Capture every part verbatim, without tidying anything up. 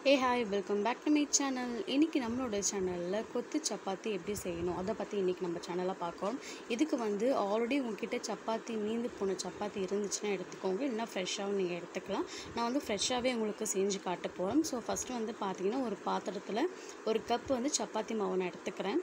Hey hi, welcome back to my channel. இன்னைக்கு நம்மளோட சேனல்ல கொத்து சப்பாத்தி எப்படி செய்யணும் அத பத்தி இன்னைக்கு நம்ம சேனல்ல பார்க்கறோம். இதுக்கு வந்து ஆல்ரெடி உங்ககிட்ட சப்பாத்தி மீந்து போன சப்பாத்தி இருந்துச்சுனா எடுத்துக்கோங்க. இல்லனா ஃப்ரெஷ்ஷாவும் நீங்க எடுத்துக்கலாம். நான் வந்து ஃப்ரெஷ்ஷாவே உங்களுக்கு செஞ்சு காட்ட போறேன். சோ ஃபர்ஸ்ட் வந்து பாத்தீங்கன்னா ஒரு பாத்திரத்துல ஒரு கப் வந்து சப்பாத்தி மாவு நான் எடுத்துக்கிறேன்.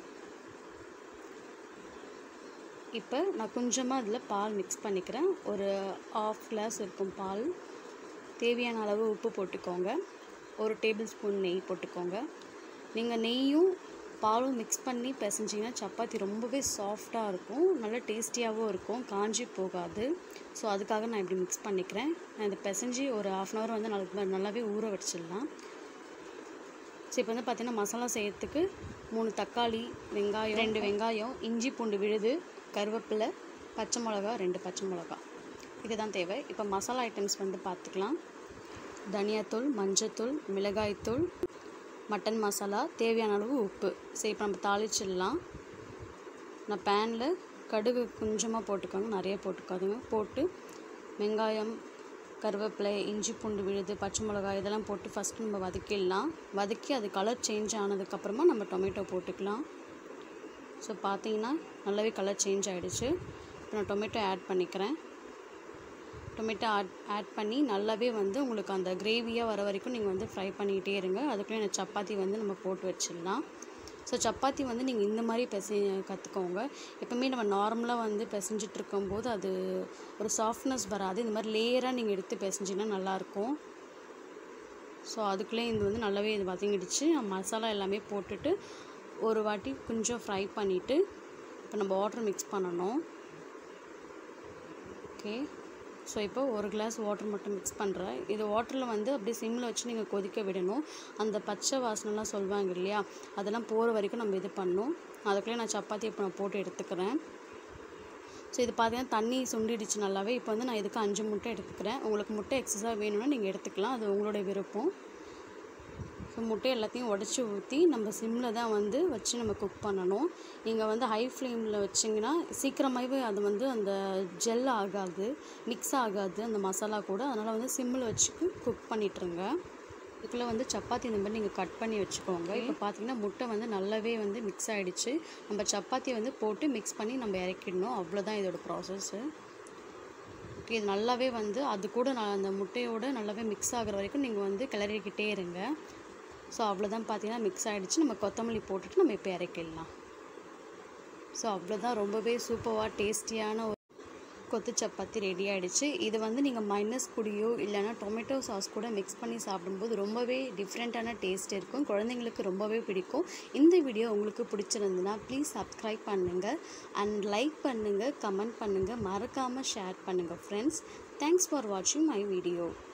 இப்போ நான் கொஞ்சமா அதுல பால் mix பண்ணிக்கிறேன். ஒரு half glass இருக்கும் பால். தேவையான அளவு உப்பு போட்டுக்கோங்க. ஒரு டேபிள் ஸ்பூன் நெய் போட்டுக்கோங்க. நீங்க நெய்யும் பாலும் mix பண்ணி பிசைஞ்சீங்கன்னா சப்பாத்தி ரொம்பவே சாஃப்ட்டா இருக்கும். நல்ல டேஸ்டியாவும் இருக்கும். காஞ்சி போகாது. சோ அதுக்காக நான் இப்படி mix பண்ணிக்கிறேன். நான் இத பிசைஞ்சி ஒரு half an hour வந்து நல்லாவே ஊற வச்சிடலாம். சோ இப்போ வந்து பாத்தீங்கன்னா மசாலா செய்யறதுக்கு மூணு தக்காளி, வெங்காயம், ரெண்டு வெங்காயம், இஞ்சி பூண்டு விழுது, கறிவேப்பிலை, பச்சை மிளகாய், ரெண்டு பச்சை மிளகாய். இதுதான் தேவை. இப்போ மசாலா ஐட்டம்ஸ் வந்து பார்த்துக்கலாம். தனியாத்தூள், மஞ்சத்தூள், மிளகாய்த்தூள், மட்டன் மசாலா, தேவையான அளவு உப்பு. சரி இப்போ நம்ம தாளிச்சிடலாம். நான் பேனில் கடுகு கொஞ்சமாக போட்டுக்கோங்க, நிறைய போட்டுக்காதுங்க. போட்டு வெங்காயம், கறிவேப்பிலை, இஞ்சி பூண்டு விழுது, பச்சை மிளகாய் இதெல்லாம் போட்டு ஃபஸ்ட்டு நம்ம வதக்கிடலாம். வதக்கி அது கலர் சேஞ்ச் ஆனதுக்கப்புறமா நம்ம டொமேட்டோ போட்டுக்கலாம். ஸோ பார்த்தீங்கன்னா நல்லாவே கலர் சேஞ்ச் ஆகிடுச்சு. இப்போ நான் டொமேட்டோ ஆட் பண்ணிக்கிறேன். டொமேட்டோ ஆட் ஆட் பண்ணி நல்லாவே வந்து உங்களுக்கு அந்த கிரேவியாக வர வரைக்கும் நீங்கள் வந்து ஃப்ரை பண்ணிக்கிட்டே இருங்க. அதுக்குள்ளே இந்த சப்பாத்தி வந்து நம்ம போட்டு வச்சிடலாம். ஸோ சப்பாத்தி வந்து நீங்கள் இந்த மாதிரி பிசை கற்றுக்கோங்க. எப்போவுமே நம்ம நார்மலாக வந்து பிசைஞ்சிட்டு இருக்கும்போது அது ஒரு சாஃப்ட்னஸ் வராது. இந்த மாதிரி லேயராக நீங்கள் எடுத்து பிசைஞ்சிங்கன்னா நல்லாயிருக்கும். ஸோ அதுக்குள்ளே இது வந்து நல்லாவே இது வதங்கிடுச்சு. மசாலா எல்லாமே போட்டுட்டு ஒரு வாட்டி கொஞ்சம் ஃப்ரை பண்ணிவிட்டு இப்போ நம்ம வாட்டர் மிக்ஸ் பண்ணணும். ஓகே, ஸோ இப்போ ஒரு கிளாஸ் வாட்டர் மட்டும் மிக்ஸ் பண்ணுறேன். இது வாட்டரில் வந்து அப்படியே சிம்மில் வச்சு நீங்கள் கொதிக்க விடணும். அந்த பச்சை வாசனைலாம் சொல்லுவாங்க இல்லையா, அதெல்லாம் போகிற வரைக்கும் நம்ம இது பண்ணணும். அதுக்குள்ளே நான் சப்பாத்தி இப்போ நான் போட்டு எடுத்துக்கிறேன். ஸோ இது பார்த்தீங்கன்னா தண்ணி சுண்டிடுச்சு நல்லாவே. இப்போ வந்து நான் இதுக்கு அஞ்சு முட்டை எடுத்துக்கிறேன். உங்களுக்கு முட்டை எக்ஸஸாக வேணும்னா நீங்கள் எடுத்துக்கலாம், அது உங்களோட விருப்பம். ஸோ முட்டை எல்லாத்தையும் உடச்சி ஊற்றி நம்ம சிம்மில் தான் வந்து வச்சு நம்ம குக் பண்ணணும். நீங்கள் வந்து ஹை ஃப்ளேமில் வச்சிங்கன்னா சீக்கிரமாகவே அது வந்து அந்த ஜெல் ஆகாது, மிக்ஸ் ஆகாது அந்த மசாலா கூட. அதனால் வந்து சிம்மில் வச்சு குக் பண்ணிட்டுருங்க. இதுக்குள்ளே வந்து சப்பாத்தி இந்த மாதிரி நீங்கள் கட் பண்ணி வச்சுக்கோங்க. இப்போ பார்த்தீங்கன்னா முட்டை வந்து நல்லாவே வந்து மிக்ஸ் ஆகிடுச்சு. நம்ம சப்பாத்தியை வந்து போட்டு மிக்ஸ் பண்ணி நம்ம இறக்கிடணும். அவ்வளோதான் இதோட ப்ராசஸ்ஸு. ஓகே, இது நல்லாவே வந்து அது கூட நான் அந்த முட்டையோடு நல்லாவே மிக்ஸ் ஆகிற வரைக்கும் நீங்கள் வந்து கிளறிக்கிட்டே இருங்க. ஸோ அவ்வளோதான் பார்த்தீங்கன்னா மிக்ஸ் ஆகிடுச்சு. நம்ம கொத்தமல்லி போட்டுட்டு நம்ம இப்போ இறக்கிடலாம். ஸோ அவ்வளோதான், ரொம்பவே சூப்பராக டேஸ்டியான ஒரு கொத்து சப்பாத்தி ரெடி ஆகிடுச்சு. இது வந்து நீங்கள் மைனஸ் கூடயோ இல்லைனா டொமேட்டோ சாஸ் கூட மிக்ஸ் பண்ணி சாப்பிடும்போது ரொம்பவே டிஃப்ரெண்ட்டான டேஸ்ட் இருக்கும். குழந்தைங்களுக்கு ரொம்பவே பிடிக்கும். இந்த வீடியோ உங்களுக்கு பிடிச்சிருந்துன்னா ப்ளீஸ் சப்ஸ்கிரைப் பண்ணுங்கள் அண்ட் லைக் பண்ணுங்கள், கமெண்ட் பண்ணுங்கள், மறக்காமல் ஷேர் பண்ணுங்கள் ஃப்ரெண்ட்ஸ். தேங்க்ஸ் ஃபார் வாட்சிங் மை வீடியோ.